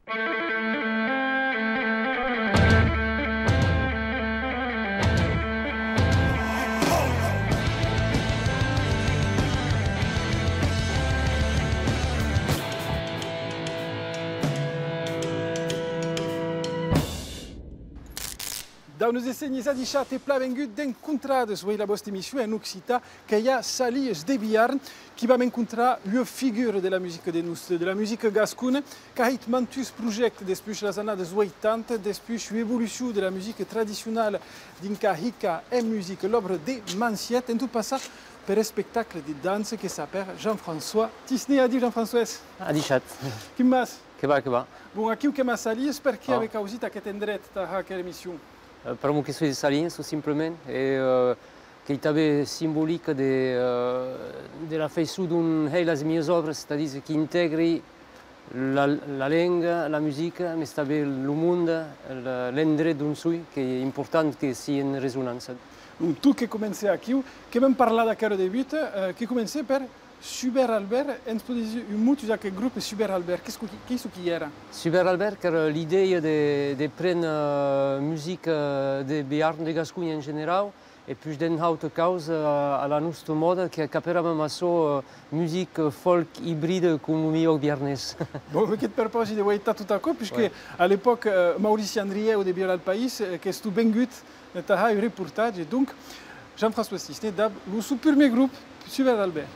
Dans nos essenyes adichat e pla vengut d'encontrades voi la vostra emissió en occità que hi ha Sali Sdebiarn qui vam encontrar une figure de la musique de la musique gascune qui a été mantus project depuis les années 80 depuis l'évolution de la musique traditionnelle d'Incahica et musique l'œuvre de Manciette en tout passant per un spectacle de danse qui s'appelle Jean-François Tisné. Adi Jean-François. Adichat. Qui mas? Que va. Bon, aquí que m'a Sali, per qui avec aussi aquest endret à quelle émission? Per un question de Salins, simplement, et qui est symbolique de la façon dont les mes œuvres, c'est-à-dire qui intègre la langue, la musique, mais aussi le monde, l'endroit d'on suis, qui est important que sia en résonance. Donc, tout qui commençait à qui, qui même parlé d'accord au début, qui commençait par Super Albert, et tu dis un mot sur quel groupe Super Albert, qu'est-ce qui era? Super Albert, car l'idée de prendre la musique de Béarn, de Gascogne en général, et puis d'une autre cause à la nostra mode, qui capera même à ça musique folk hybride comme mio Béarnais. Bon, mais qu'est-ce que tu as tout à coup, puisque à l'époque, Maurice Andrieu de Biolal Pays, qui est tout bien gut, tu as eu un reportage, et donc Jean-François Tisné, le premier groupe Super Albert.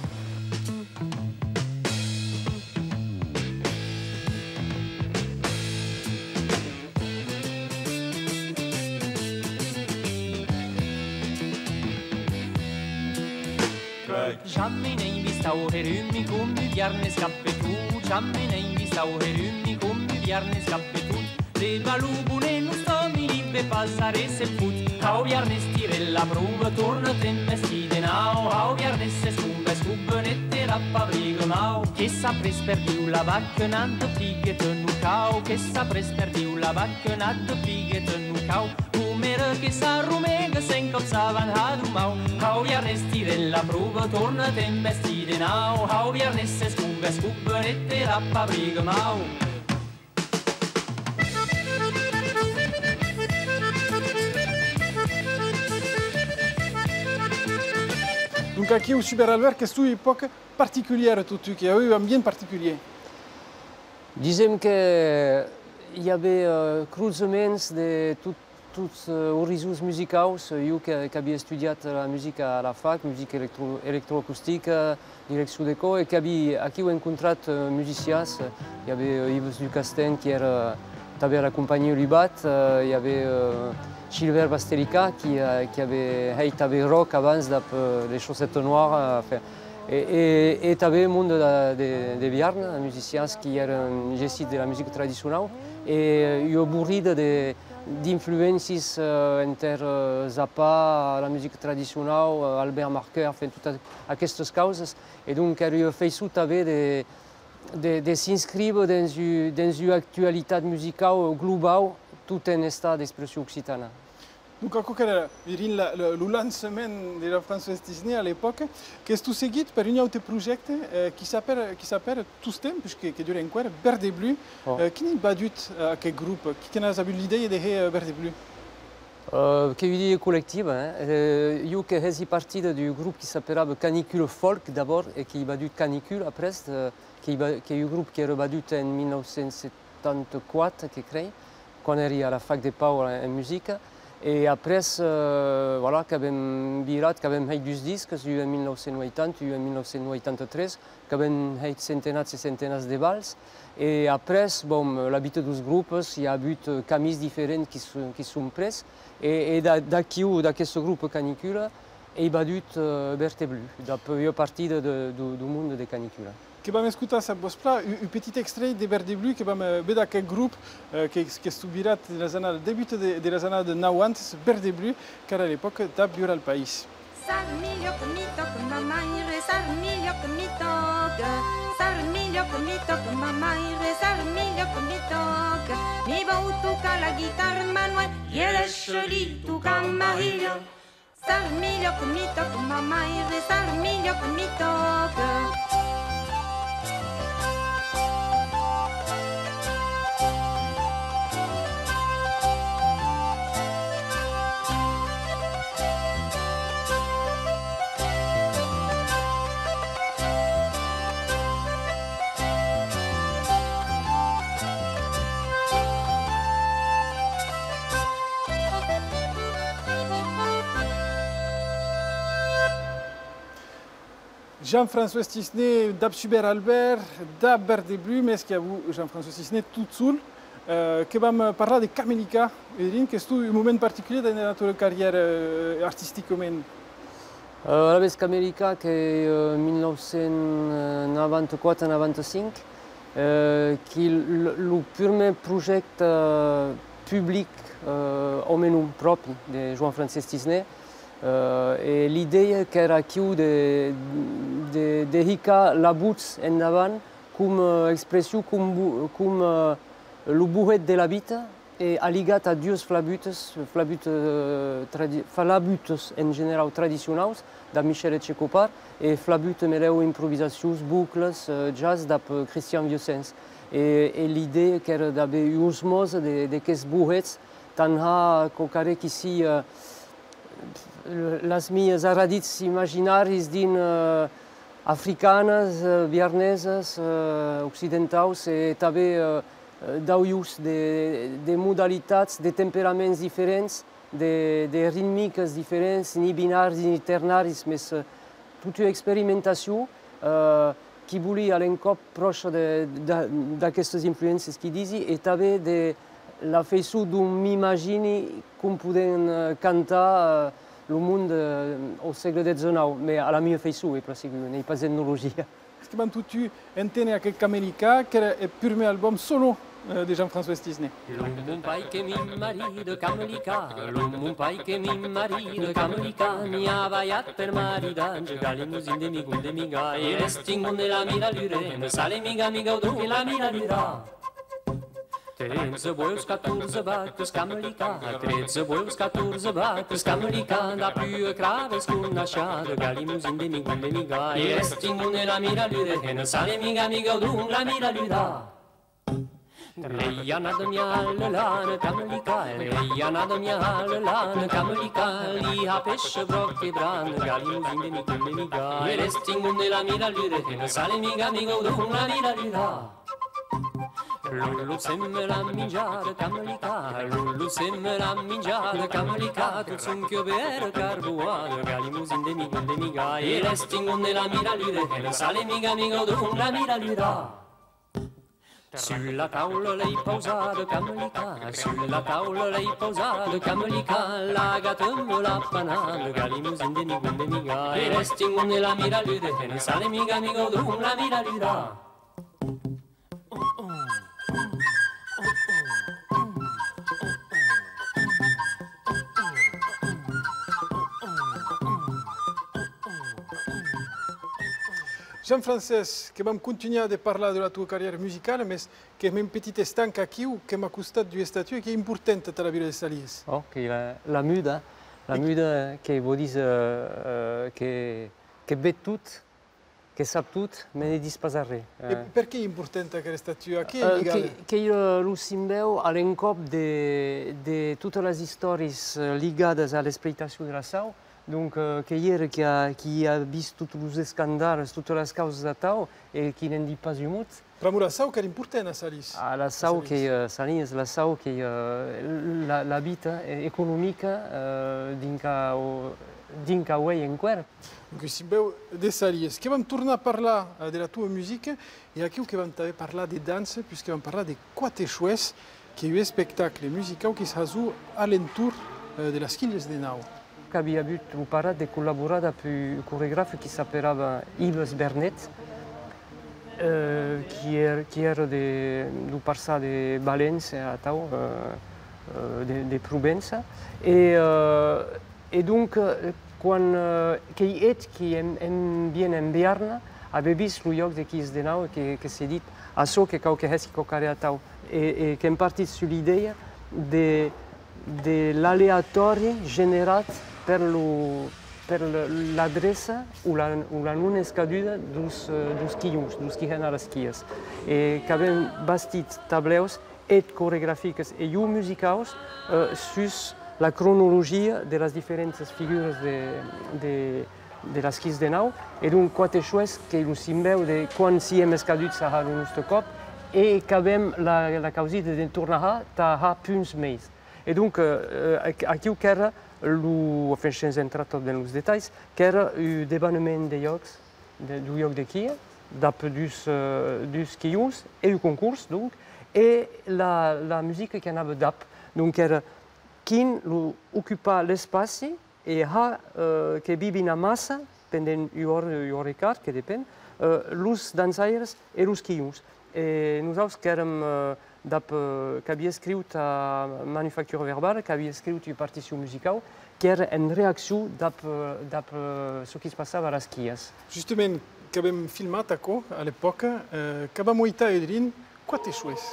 Jamais nem vista o herumi come Biarne scappetu, jamais nem vista o herumi come Biarne scappetu. Leva lubune non sto mi libbe passare se fut. Au Biarne stire la prova torna te mestide nao. Au Biarne se scubbe nette rappa brigo mau. Che sapres perdiu la vacca nando pighe tenucau. Che sapres perdiu la vacca nando pighe tenucau. Umera che sa rumega se incalzavan hadumau. Au Biarne stire la prova torna te mestide nao. Au Biarne se scubbe nette rappa brigo mau. Donc ici au Super Albert, qu'est-ce que tu époque particulière, qui a eu un bien particulier? Disons qu'il y avait croisements de tous horizons musicaux. Moi qui avais étudié la musique à la fac, musique électroacoustique, direction d'écho, et qui avais rencontré musiciens. Il y avait Yves Ducastin qui avait accompagné Lubat, il y avait Gilbert Basterica qui avait rock avant les chaussettes noires. Et tu avais le monde de Béarn, musiciens qui étaient gestis de la musique traditionnelle. Et il y a beaucoup d'influences entre Zappa, la musique traditionnelle, Albert Marquer, enfin, toutes ces causes. Et donc, il a fait tout de s'inscrire dans une actualité musicale globale, tout en état d'expression occitane. Donc, le lancement de la François Tisné à l'époque, qu'est-ce que tu seguis par un autre projet qui s'appelle Tous Temps, qui dure encore, Verde Bleu. Qui n'est pas du tout à quel groupe? Qui a eu l'idée de Verde Bleu? Qui est une idée collective. Yo qui faisais partie du groupe qui s'appelait Canicule Folk d'abord et qui a eu Canicule après, qui est un groupe qui est rebattu en 1974, qui est créé, quand on est à la fac de Pau en musique. Et après, voilà, qui avons virat, qui avons fait 12 disques, il y a eu en 1980, il y a eu en 1983, qui avons fait centenaires et centenaires de valses. Et après, bon, l'habitude de ce groupe, il y a eu camises différentes qui sont prises. Et dans ce groupe Canicule, il y a eu Verte Bleu, depuis partie du monde des canicules. Che vam ascoltare a Bospla un petit extrait de Verde Bleu che vam vedere quel groupe che studirat nel début delle années 90, Verde Bleu, che era all'epoca da Biolal Pays. Sarmilio que mi toque mamá y sarmilio que mi toque, sarmilio que mi toque mamá y sarmilio que mi toque. Mi beau toca la guitare Manuel y el choli toca Mario. Sarmilio que mi toque mamá y sarmilio que mi toque. Jean-François Tisné, d'ab Super Albert, d'ab Verde Blu, mais qu'il y a vous, Jean-François Tisné, tout seul, que va parler de Camélica, et que c'est un moment particulier dans notre carrière artistique humaine. La vez Camélica, qui est 1994-95, qui est le premier projet public omenum propre de Jean-François Tisné. Et l'idée era de dedicar la buts endavant comme expression, comme le buhet de la vida et alligat a deux flabutes en général traditionnels da Michel Etchekopar et flabutes mereu improvisations, boucles, jazz d'ap Christian Vieussens. Et l'idée era d'avoir osmose d'aquests buhets tant que ici les meves aradits imaginaris din africanes, viarneses, occidentals et també d'aujus de modalitats, de temperaments diferents, de ritmiques diferents, ni binaris ni ternaris, mais tota una experimentació qui volia a l'encop proche d'aquestes influències que disi i també de la feiçó d'un m'imagini com podem cantar le monde au segle XIX, mais à la mieux feiçó, parce que n'est pas d'ethnologie. Est-ce que tu entends que Camélica, qui est le premier album solo de Jean-François Tisné? Mon pai che mi marito Camélica, mon pai che mi marito Camélica, mi ha vaiat per maridatge, galimusin de mi gunde mi gai, restingun de la mira lure, sale miga udun che la mira lura. 13 boios, 14 vaques, Camélica, 13 boios, 14 vaques, Camélica, da più craves con nasciata, galimusin de mi gunde mi gai, restingun de la mira lure, sale miga udun la mira lura. Leia nada mia lana Camélica, leia nada mia lana Camélica, li ha pesce brocche bran, galimusin de mi gunde mi gai, restingun de la mira lure, sale miga udun la mira lura. Lulu sembra mangiare Camélica, Lulu sembra mangiare Camélica, tu son che bere carbuato, galimusin de mi gunde mi gai, restingun de la mira lure, sale miga udun la mira lura. Sulla tavola lei posata Camélica, sulla tavola lei posata Camélica, la gatombo la panata, galimusin de mi gunde mi gai, restingun de la mira lure, sale miga udun la mira lura. Jean-François, que vam continuar de parlar de la tua carrière musicale, mais que hem un petit estanc aquí que m'ha costat du statut et qui est importante à la ville de Salies. Oh, la muda que vous dites que veut tout, que sap tout, mais ne dit pas rien. Et pourquoi est importante cette statue? À qui est ligada? Que le simbeu à l'encop de toutes les histoires ligades à l'exploitation de la sau. Donc, qui a vu tous les scandales, toutes les causes de tau et qui n'en dit pas un mot. Pour la sau, quelle importance à Salies? La sau qui est Salies, la sau qui est la vie économique d'inca way en quer. Donc, si vous de Salies, que vam tourner à parler de la tua musique et aquí que vam també parler de danse, puisque vam parler de Quatre Chouès, qui est un spectacle musical qui s'ajoute à l'entour de las Quilles de Nau. Havia avut l'operat de col·laborar amb un coreògraf que s'appelava Yves Bernet, qui era du Parçà de València, de Provença. Et donc, quan qui vient en Biarna, avait vist le lloc de Quilles de Nau que s'est dit això que cau que hessi cocare a tau, et que hem partit sur l'idea de l'aleatori generat per l'adreça o la non escaduda dels quillos, dels qui han a les quies. Que hem bastit tableus et coreogràfiques e musicals sus la cronologia de les diferents figures de les quies de nau, e donc Quatre Chouès que el simbeu de quan si hem escaduts a el nostre cop e que hem la causida de tornar a punts més. Et donc, aquí que era, enfin, sense entrar tot en els detalls, que era un devanament de llocs du lloc d'aquí, dap dus quius e du concurs, donc, e la musica que anava dap. Donc era quin ocupa l'espai e ha que vivi na massa, pendent ur recar, que depèn, los dansaires e los quius. E nosaltres que érem que havia escrit a Manufactura Verbal, que havia escrit una partició musical, que era en reacció dap ce qui se passava a les quies. Justament, que vam filmat acò, a l'època, que vam oitar Edrin, quate xues?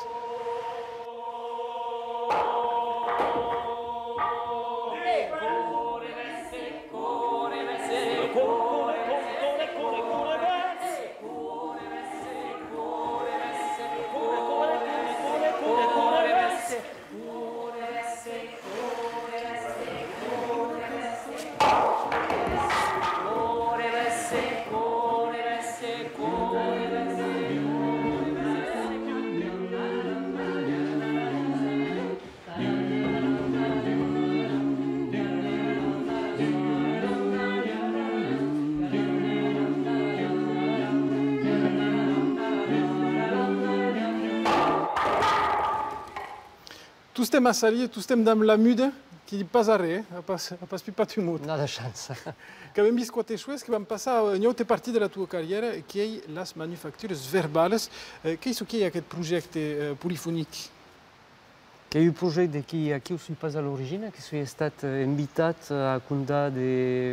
Tu estem a Salier, tu estem dans la muda, que hi pas a res, a pas pipat un mot. Nada de chance. Que vam vist quate xues que vam passar a una altra partit de la tua carriera, que hi les manufactures verbales. Què és aquest projecte polifònic? Que hi ha un projecte qui ne suis pas à l'origine, que suis estat invitat a comptar de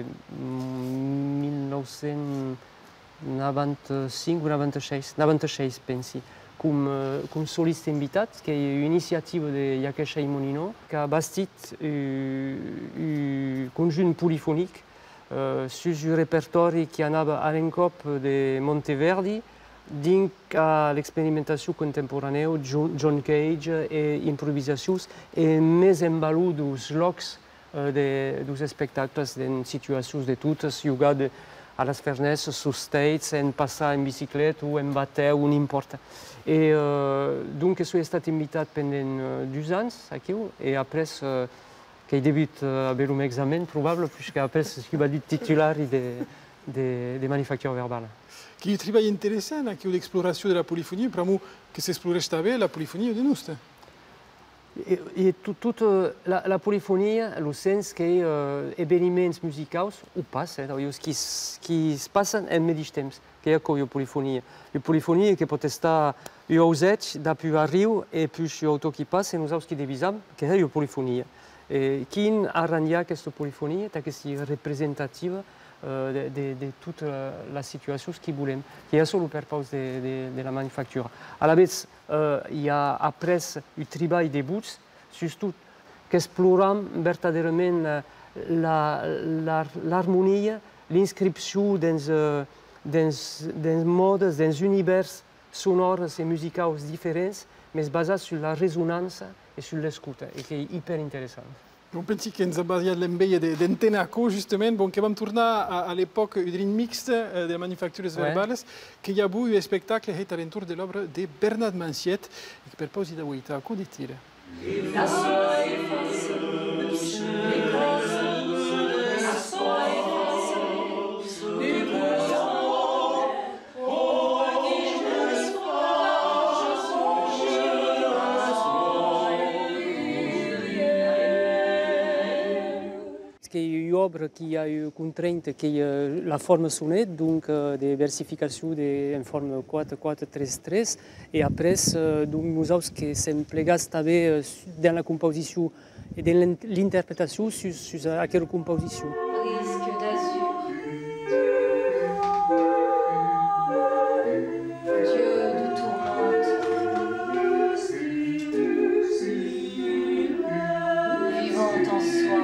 1995 o 96 pensi, com solista invitat, que és una iniciativa de Yakesha i Monino, que ha bastit un conjunt polifònic sus un repertori que anava a l'encop de Monteverdi, dins a l'experimentació contemporània, John Cage e improvisacions, e més en valor dels llocs dels espectacles en situacions de totes, jugar a les fernesses, sus states, en passar en bicicleta o en bateu, no importa. E donc he estat invitat pendent 2 anys aquí, e après que he debut a haver un examen probable, puisque après je va dir titular de Manufactura Verbal. Que hi ha un treball interessant aquí d'exploració de la polifonia, però que s'exploreix també la polifonia de nostra. I tota la polifonia, el sens que esdeveniments musicals ho passa, que es passen en mateix temps, que hi ha la polifonia. La polifonia que pot estar un auset, d'api a riu, e puis un auto que passa, e nosaltres que devisam, que és la polifonia. Quin arranjar aquesta polifonia, que sigui representativa de totes les situacions que volem, que hi ha sol per paus de la manufactura. A la vez, hi ha après un treball de buts, surtout que exploram verdaderament l'harmonia, l'inscripció dins modes, dins univers sonors i musicals diferents, més basats sur la resonança i sur l'escolta, i que és hiperinteressant. Jo penso que ens ha basat l'enveia d'Entenaco, justament, que vam tornar a l'època d'un mixt de manufactures verbales, que hi ha avui un espectacle fet a l'entorn de l'obra de Bernat Manciet, i que per pausa de Huita, com dir? Que hi ha una obra que hi ha una contrainte, que hi ha la forma sonet, donc de versificació en forma 4-4-3-3, i après nosaltres que s'hem plegat també dans la composició i dans l'interpretació sur aquesta composició. Risque d'azur, Dieu de tourmente, vivant en soi.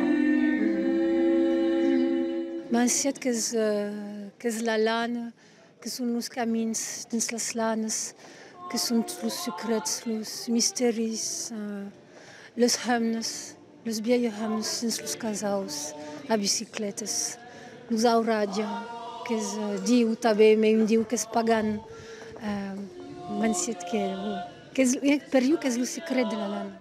Manciet que és la lana, que són els camins dins les lanes, que són els secrets, els misteris, les himnes, les vieilles himnes dins els casals, a bicicletes. Nos auràdia, que és diu també, però un diu que és pagan. Manciet que és, per ell, que és el secret de la lana.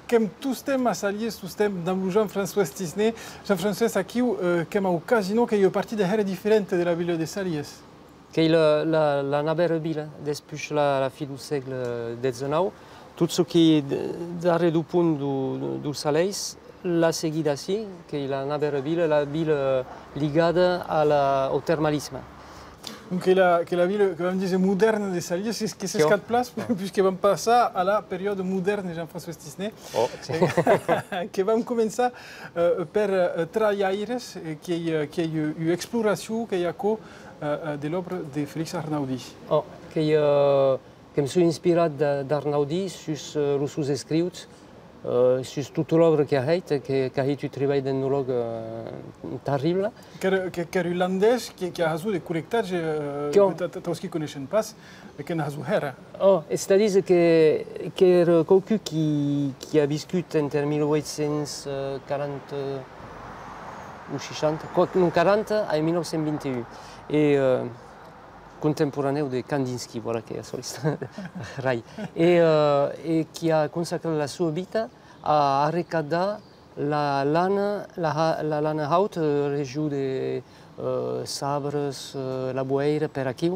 comme tous thèmes à s'allier, tous thèmes dans Jean-François Stisné, Jean-François aqui, comme à occasion qu'il y a partie de terres différentes de la ville de Salies. Que la nabera bila, depuis la fin du siècle XIX, tout ce qui est darrere du pont du Salais, la seguida ici, que la nabera bila, la ville ligada au thermalisme. Donc, que la ville, comme on disait, moderne de Salies, c'est ce qui se quatre places, puisqu'ils vont passer à la période moderne de Jean-François Stisné, qui va commencer par Trayaires, qui est une exploration qui est de l'œuvre de Félix Arnaudi. Que me suis inspiré d'Arnaudi sur les seus escrits, sur toute l'œuvre qu'il a faite, qui a été un travail d'ethnologue terrible. Que irlandais qui a fait des correctages que tous qui ne connaissent pas, et qui a fait. C'est-à-dire que quelqu'un qui a vécu entre 1840 ou 60, non 40 et 1921. Et contemporaneo de Kandinsky, voilà, qui est soliste Rai, et qui a consacré la sua vita a recadar la lana haute, région de sabres, la boeira, per aquí,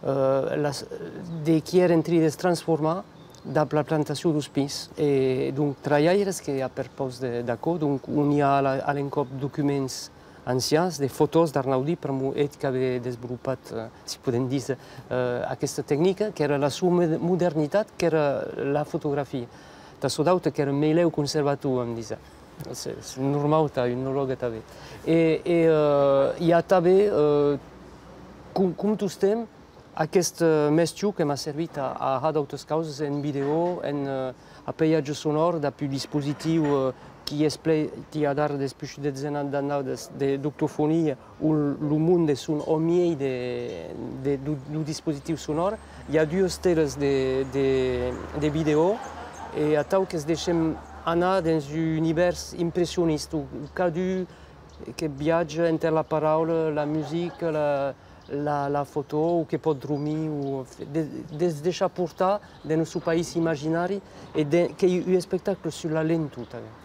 de qui est entrée de se transformer dans la plantation dos pins. Et donc, Trayaires, qui a propos d'accord, donc on y a à l'encop documents ancians, des photos d'Arnaudi per que avait développé, si podem dir, aquesta tècnica, que era la sua modernitat, que era la fotografia. Tasodauta que era meileu conservatiu, em diz. És normal, un nolog també. I hi ha també, com tu estem, aquest mestre que m'ha servit a d'autres causes en vídeo, en apellatge sonor, d'un dispositiu qui a dar després de dezenas d'années de doctofonia où le monde son au milieu du dispositif sonore. Il y a deux teles de vidéos et à tant que se deixem anar dans un univers impressionniste où cada que viatge entre la parole, la musique, la photo, ou que pot dormir, ou de se deixar portar dans notre pays imaginari et qu'il y ait un spectacle sur la lente.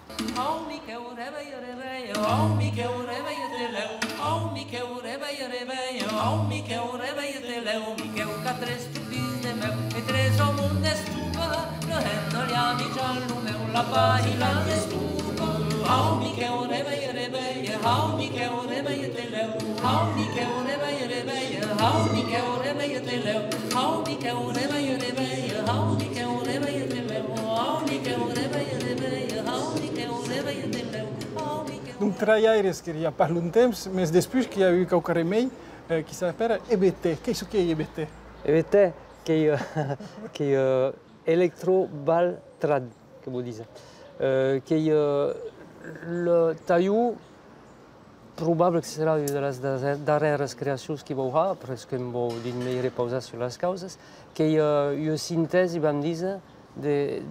Donc, Trayaires, qu'il y a pas longtemps, mais depuis qu'il y a eu quelques remèdes qui s'appelle EBT. Qu'est-ce que c'est EBT? EBT, qui est électro-bal-trad, que vous dites. Qui est le taillou probable que sera une des dernières créations qui va avoir, parce que je vais me reposer sur les causes, qui est une synthèse, vam dire, de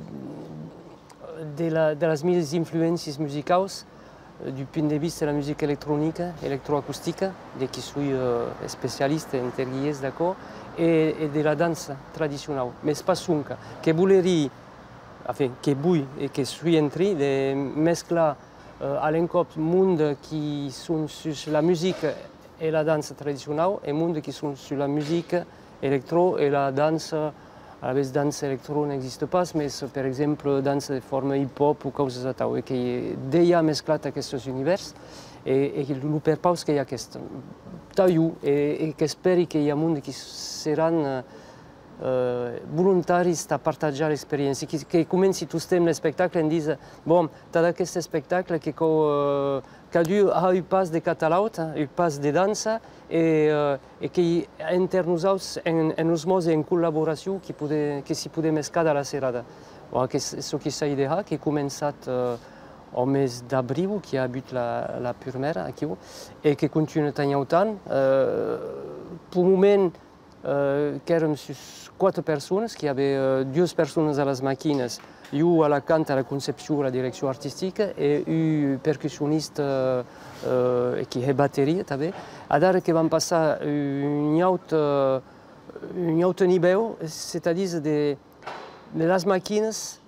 les meilleures influences musicales du point de vue de la musique électronique, électroacoustique, de qui suis spécialiste interguies, d'accord, et de la danse traditionnelle. Mais ce n'est pas son cas. Que voulais, enfin, que vull et que suis entré de mescler à l'encop monde qui sont sur la musique et la danse traditionnelle et monde qui sont sur la musique électro et la danse. A la vez, danse électro n'existe pas, mais par exemple, danse de forme hip-hop ou coses de tal, et que déjà mesclat aquests univers, et el perpaus que hi ha aquest tallo, et que esperi que hi ha monde qui seran voluntaris a partager l'experiència, que comenci tot temps l'espectacle en disant bon, tot aquest espectacle que cada ha un pas de català, un pas de dansa, et que entre nosaltres, en osmose, en collaboració, que s'hi podem mesclar a la serada. Que és el que s'ha idea, que ha començat au mes d'abril, qui a hagut la primera aquí, et que continua tenint tant. Pour le moment, érem 4 persones, qui avait 2 persones a les màquines, un a la cant, a la concepció, a la direcció artística, et un percussionista qui est bateria també. Ara que vam passar un autre nivell, c'est-à-dire de les màquines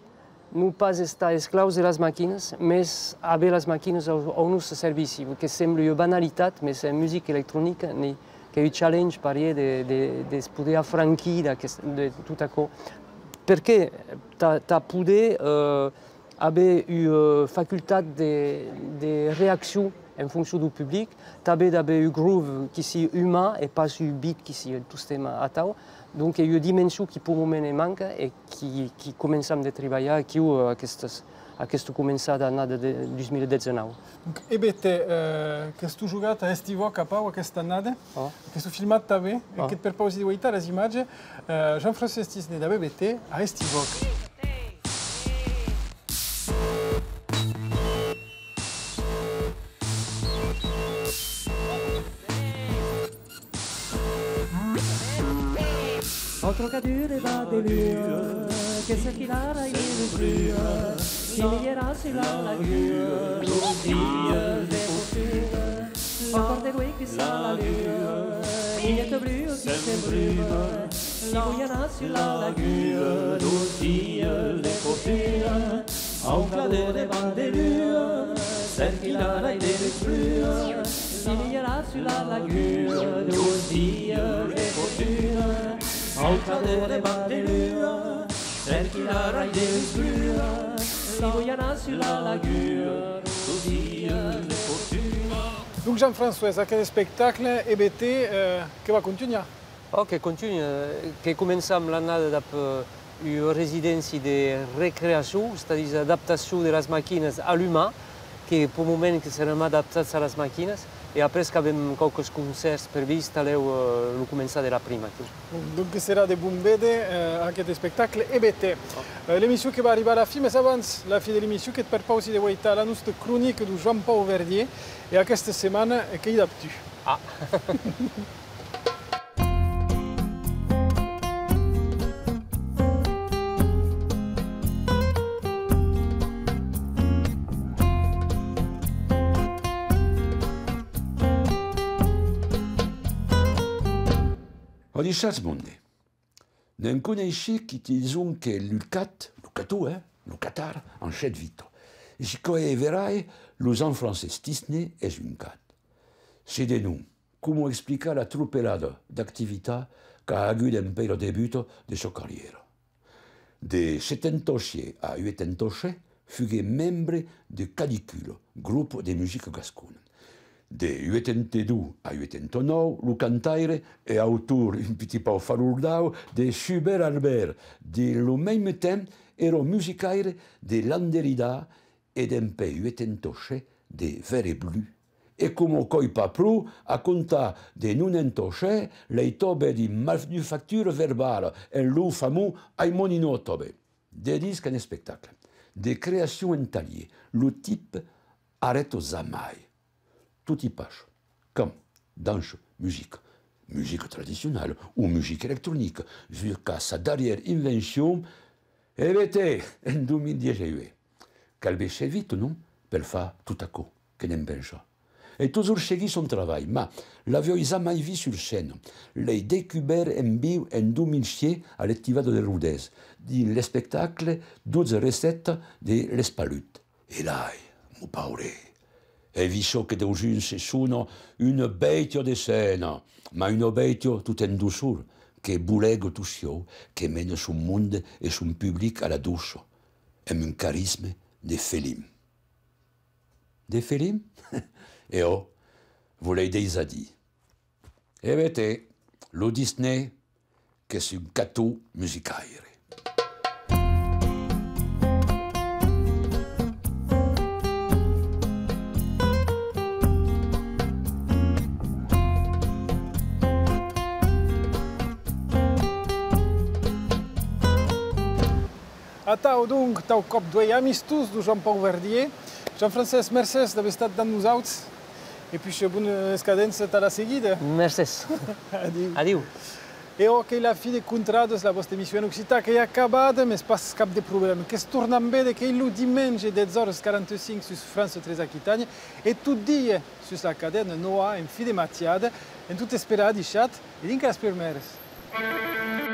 nu pas estar esclaus de les màquines, més haver les màquines al nostre servici, que sembla una banalitat, més en música electrònica que è un challenge per de poder afranquir de tot això. Perquè t'ha poder haver una facultat de reacció en funció du public, també d'haver un groove qui sigui humà i pas un beat qui sigui tot tema a tau. Donc il y a une dimension qui pour le moment manque et qui commence à travailler aquí a questo començat l'any de 2019. EBT, que tu jugat a Estivoc a Pau aquesta annada, que tu filmat també, que per pausa de guaitar les imatges, Jean-François Tisné de BBT a Estivoc. Ho trocadure va de lua, che se chilara in illusia, si miglierà sulla laguna, los dias de fortuna, encore lui qui sa la lua, vignette bleue qui s'embruma, si bouillera sur la laguna, los dias de fortuna, encore de bandelua, se chilara in illusia, si miglierà sulla laguna, los dias de fortuna, au cadere battelua, cerchi la rai dell'esclua, si vogliano sulla laguna, così le fortuna. Donc Jean-François, aquest spectacle EBT que va continuar? Que continua, que començam l'annada amb una residència de recreació, és-a-dir, adaptació de les màquines a l'humà, que per moment que serem adaptats a les màquines, et après que avem quelques concerts previstos, alleu el començar de la prima. Donc serà de bombede aquest spectacle EBT. L'émission que va arribar a la fi, mais abans la fi de l'émission que et per pausa de guaitar la nostra crònica de Jean-Paul Verdier i aquesta setmana que hi adaptu. Ho dichat monde. N'en connaissez qui disons que Lucat, Lucatar, en chet vito. Et si coe verai, los en français Tisné es un cat. C'est de nous, comment expliquer la troupelada d'actività qu'a agut en pe le début de sa carrière. De 78 à 88, fut membre de Cadicule, groupe de musique gascone. De 82 à 89, le cantaire et auteur un petit peu farourdau de Schubert Albert. De le même temps, era musicaire de Landerida et d'un peu 88 de Vert Bleu. Et comme coi pas plus, a compta de 98, les tobe de manufacture verbale en le fameux Aimonino tobe. Des disques en spectacle, de création en talier, le type arrête jamais. Tout y passe, comme danse, musique traditionnelle ou musique électronique, jusqu'à sa dernière invention, EBT en 2018. Calbé vite, non? Per faire tout à coup, que n'en pense. Et toujours seguit son travail, mais l'avait jamais vu sur scène. Les découvert en viu en 2006 à l'Estivado de Rodez, dans le spectacle 12 recettes de l'Espalut. Et là, mon paure. He visto che d'aujuns sono una beitia de scena, ma una beitia tut en douceur, che bulega tuscio, che mena son monde e son public a la douce, amb un charisme de félim. De félim? E volei déjà dir. EBT, lo Disney, che è un catò musicaire. Atau donc, tau cop doi amistos de Jean-Paul Verdier. Jean-François, merci d'haver estat amb nosaltres. I puis, bona escadença a la seguida. Merci. Adiu. Adiu. E ok, la fi de contrades, la vostra emissió en Occità, que ja acabada, mais pas cap de problema. Que es torna en bé que il diumenge 10h45 sur France 3 Aquitània e tot dia sur la cadena NOA en fi de matiada, en tot esperar deixat, i dinc les primeres.